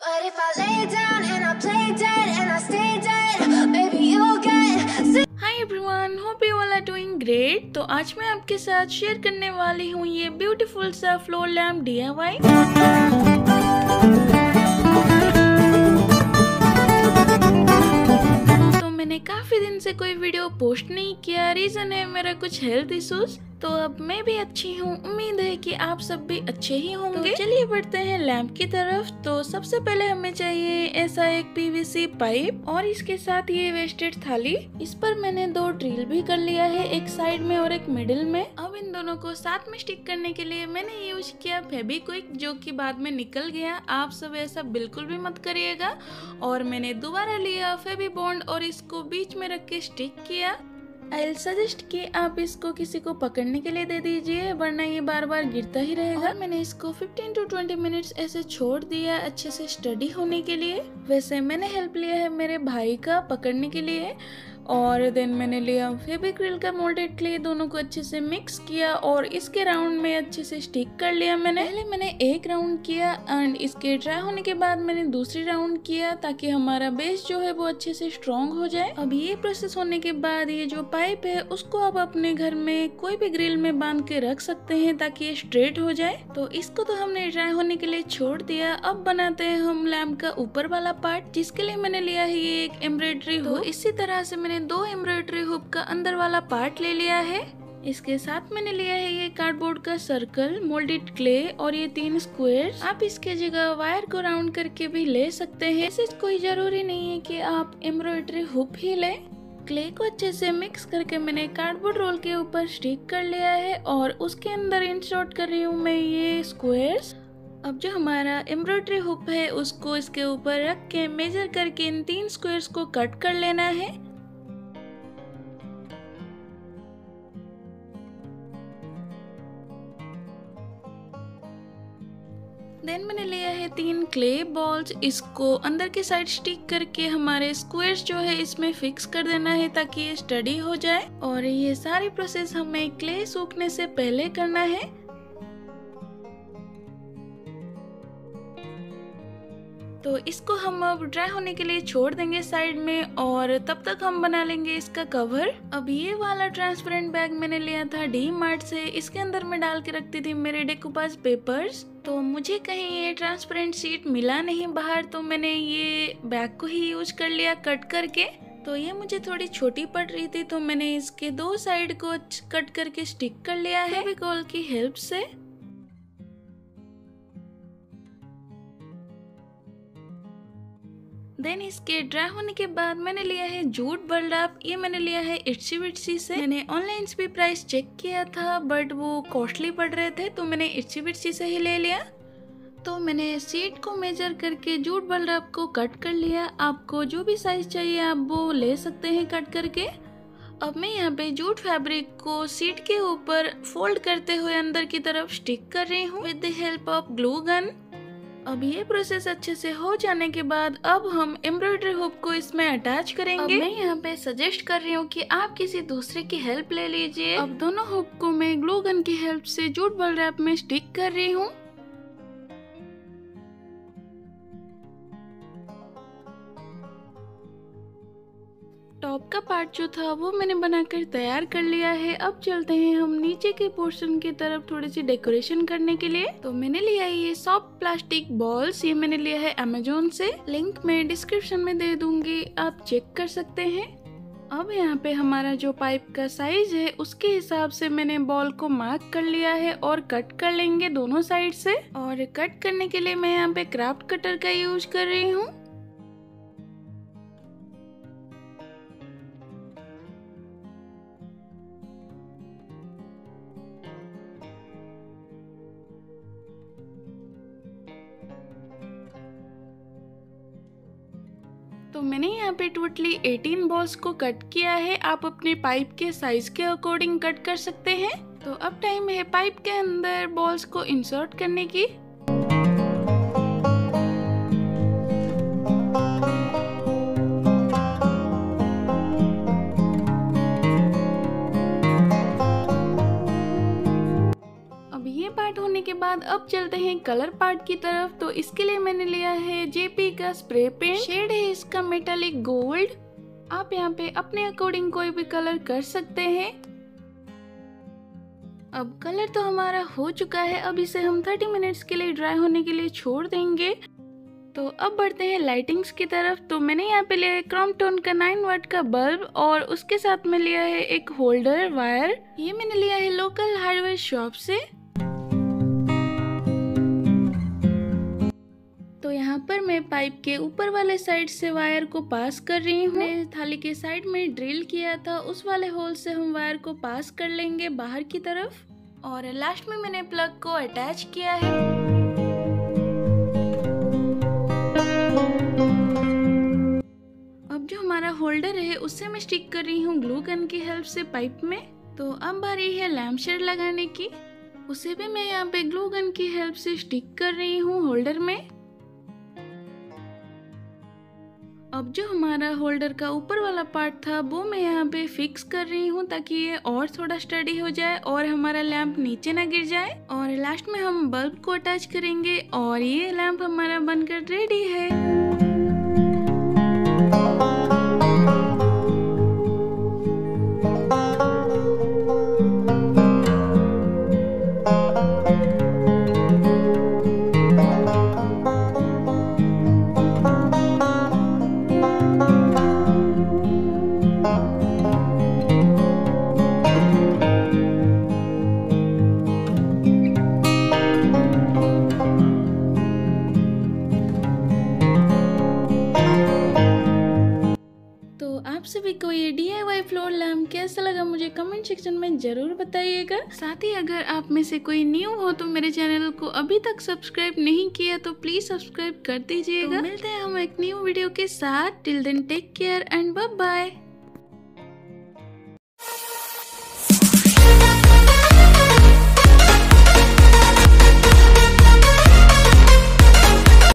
But if I lay down and I play dead and I stay dead, baby you'll get sick. Hi everyone, hope you all are doing great. तो आज मैं आपके साथ share करने वाली हूँ ये ब्यूटीफुल सा फ्लोर लैम्प DIY। तो मैंने काफी दिन से कोई वीडियो पोस्ट नहीं किया, रीजन है मेरा कुछ हेल्थ इश्यूज। तो अब मैं भी अच्छी हूँ, उम्मीद है कि आप सब भी अच्छे ही होंगे। तो चलिए बढ़ते हैं लैंप की तरफ। तो सबसे पहले हमें चाहिए ऐसा एक PVC पाइप और इसके साथ ये वेस्टेड थाली। इस पर मैंने 2 ड्रिल भी कर लिया है, एक साइड में और एक मिडिल में। अब इन दोनों को साथ में स्टिक करने के लिए मैंने यूज किया फेविक्विक, जो कि बाद में निकल गया। आप सब ऐसा बिल्कुल भी मत करिएगा। और मैंने दोबारा लिया फेविबॉन्ड और इसको बीच में रख के स्टिक किया। आई सजेस्ट कि आप इसको किसी को पकड़ने के लिए दे दीजिए, वरना ये बार बार गिरता ही रहेगा। और मैंने इसको 15 to 20 मिनट्स ऐसे छोड़ दिया अच्छे से स्टडी होने के लिए। वैसे मैंने हेल्प लिया है मेरे भाई का पकड़ने के लिए। और देन मैंने लिया फेविक्रिल का मोल्डेड क्ले, दोनों को अच्छे से मिक्स किया और इसके राउंड में अच्छे से स्टिक कर लिया। पहले मैंने एक राउंड किया एंड इसके ड्राई होने के बाद मैंने दूसरी राउंड किया, ताकि हमारा बेस जो है वो अच्छे से स्ट्रॉन्ग हो जाए। अब ये प्रोसेस होने के बाद ये जो पाइप है उसको आप अपने घर में कोई भी ग्रिल में बांध के रख सकते हैं, ताकि ये स्ट्रेट हो जाए। तो इसको तो हमने ड्राई होने के लिए छोड़ दिया। अब बनाते हैं हम लैम्प का ऊपर वाला पार्ट, जिसके लिए मैंने लिया है ये एक एम्ब्रॉयडरी हुक। इसी तरह से मैंने 2 एम्ब्रॉयडरी हुक का अंदर वाला पार्ट ले लिया है। इसके साथ मैंने लिया है ये कार्डबोर्ड का सर्कल, मोल्डेड क्ले और ये 3 स्क्वायर्स। आप इसके जगह वायर को राउंड करके भी ले सकते हैं। ऐसे कोई जरूरी नहीं है कि आप एम्ब्रॉयडरी हुक ही लें। क्ले को अच्छे से मिक्स करके मैंने कार्डबोर्ड रोल के ऊपर स्टिक कर लिया है और उसके अंदर इंसर्ट कर रही हूँ मैं ये स्क्वायर्स। अब जो हमारा एम्ब्रॉयडरी हुक है उसको इसके ऊपर रख के मेजर करके इन 3 स्क्वायर्स को कट कर लेना है। देन मैंने लिया है 3 क्ले बॉल्स, इसको अंदर के साइड स्टिक करके हमारे स्क्वायर्स जो है इसमें फिक्स कर देना है, ताकि ये स्टडी हो जाए। और ये सारी प्रोसेस हमें क्ले सूखने से पहले करना है। तो इसको हम अब ड्राई होने के लिए छोड़ देंगे साइड में, और तब तक हम बना लेंगे इसका कवर। अब ये वाला ट्रांसपेरेंट बैग मैंने लिया था DMart से। इसके अंदर मैं डाल के रखती थी मेरे डेकोपाज पेपर्स। तो मुझे कहीं ये ट्रांसपेरेंट शीट मिला नहीं बाहर, तो मैंने ये बैग को ही यूज कर लिया कट करके। तो ये मुझे थोड़ी छोटी पड़ रही थी, तो मैंने इसके 2 साइड को कट करके स्टिक कर लिया है फेविकोल की हेल्प से। देन इसके ड्राई होने के बाद मैंने लिया है जूट बर्लैप। ये मैंने लिया है इट्सी बिट्सी से। मैंने ऑनलाइन भी प्राइस चेक किया था, बट वो कॉस्टली पड़ रहे थे, तो मैंने इट्सी बिट्सी से ही ले लिया। तो मैंने सीट को मेजर करके जूट बर्लैप को कट कर लिया। आपको जो भी साइज चाहिए आप वो ले सकते हैं कट करके। अब मैं यहाँ पे जूट फैब्रिक को सीट के ऊपर फोल्ड करते हुए अंदर की तरफ स्टिक कर रही हूँ with the help of glue gun. अब ये प्रोसेस अच्छे से हो जाने के बाद अब हम एम्ब्रॉयडरी हुक को इसमें अटैच करेंगे। अब मैं यहाँ पे सजेस्ट कर रही हूँ कि आप किसी दूसरे की हेल्प ले लीजिए। अब दोनों हुक को मैं ग्लू गन की हेल्प से जूट बर्लैप में स्टिक कर रही हूँ। टॉप का पार्ट जो था वो मैंने बनाकर तैयार कर लिया है। अब चलते हैं हम नीचे के पोर्शन की तरफ थोड़ी सी डेकोरेशन करने के लिए। तो मैंने लिया है ये सॉफ्ट प्लास्टिक बॉल्स। ये मैंने लिया है Amazon से, लिंक मैं डिस्क्रिप्शन में दे दूंगी, आप चेक कर सकते हैं। अब यहाँ पे हमारा जो पाइप का साइज है उसके हिसाब से मैंने बॉल को मार्क कर लिया है और कट कर लेंगे दोनों साइड से। और कट करने के लिए मैं यहाँ पे क्राफ्ट कटर का यूज कर रही हूँ। तो मैंने यहाँ पे टोटली 18 बॉल्स को कट किया है। आप अपने पाइप के साइज के अकॉर्डिंग कट कर सकते हैं। तो अब टाइम है पाइप के अंदर बॉल्स को इंसर्ट करने की। अब ये पार्ट होने के बाद बाद अब चलते हैं कलर पार्ट की तरफ। तो इसके लिए मैंने लिया है जेपी का स्प्रे पेंट, शेड है इसका मेटालिक गोल्ड। आप यहाँ पे अपने अकॉर्डिंग कोई भी कलर कर सकते हैं। अब कलर तो हमारा हो चुका है, अब इसे हम 30 मिनट्स के लिए ड्राई होने के लिए छोड़ देंगे। तो अब बढ़ते हैं लाइटिंग्स की तरफ। तो मैंने यहाँ पे लिया है क्रोमटोन का 9 वाट का बल्ब और उसके साथ में लिया है एक होल्डर वायर। ये मैंने लिया है लोकल हार्डवेयर शॉप से। तो यहाँ पर मैं पाइप के ऊपर वाले साइड से वायर को पास कर रही हूँ। थाली के साइड में ड्रिल किया था, उस वाले होल से हम वायर को पास कर लेंगे बाहर की तरफ। और लास्ट में मैंने प्लग को अटैच किया है। अब जो हमारा होल्डर है उससे मैं स्टिक कर रही हूँ ग्लू गन की हेल्प से पाइप में। तो अब बारी है लैम्प शेड लगाने की, उसे भी मैं यहाँ पे ग्लू गन की हेल्प से स्टिक कर रही हूँ होल्डर में। अब जो हमारा होल्डर का ऊपर वाला पार्ट था वो मैं यहाँ पे फिक्स कर रही हूँ ताकि ये और थोड़ा स्टडी हो जाए और हमारा लैंप नीचे ना गिर जाए। और लास्ट में हम बल्ब को अटैच करेंगे और ये लैंप हमारा बनकर रेडी है। आप सभी को ये DIY फ्लोर लैम्प कैसा लगा मुझे कमेंट सेक्शन में जरूर बताइएगा। साथ ही अगर आप में से कोई न्यू हो तो मेरे चैनल को अभी तक सब्सक्राइब नहीं किया तो प्लीज सब्सक्राइब कर दीजिएगा। तो मिलते हैं हम एक न्यू वीडियो के साथ। Till then take care and bye bye.